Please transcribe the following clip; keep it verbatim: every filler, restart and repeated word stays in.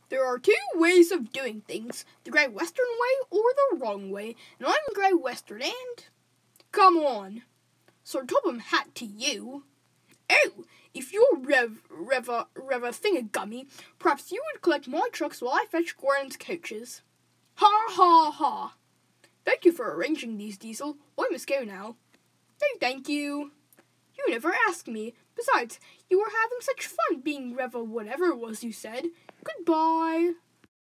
There are two ways of doing things, the Great Western way or the wrong way, and I'm Great Western, and... Come on. So top of hat to you. Oh, if you're Rev, Reva, Reva Thingagummy, perhaps you would collect my trucks while I fetch Gordon's coaches. Ha ha ha. Thank you for arranging these, Diesel. I must go now. No, thank you. You never asked me. Besides, you were having such fun being Reva whatever it was you said. Goodbye.